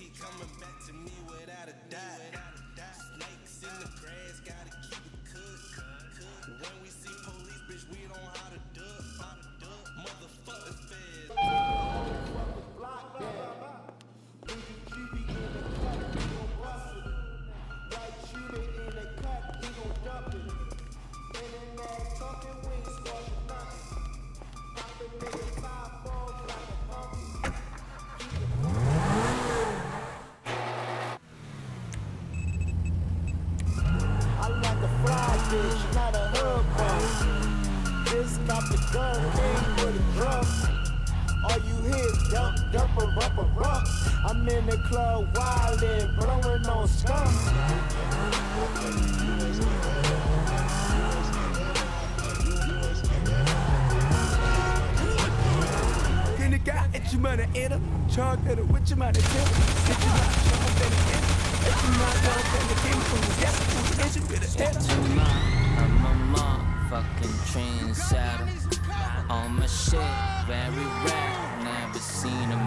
She coming back to me without a doubt. Snakes in the grass, gotta keep it cooked. When we see police, bitch, we don't know how to duck. Motherfucker feds. Bitch, not a hood bump. This got the gun, came with a drum. All you hear, dump, dump, rump, rump. I'm in the club wildin', blowing on skunk. Can the guy at you money in him? Charge at it with your money in him. If you not charged, then it in. If you not charged, then it came from the yes, who's the issue with it? I'm a motherfucking trendsetter. On my shit, very rare. Never seen a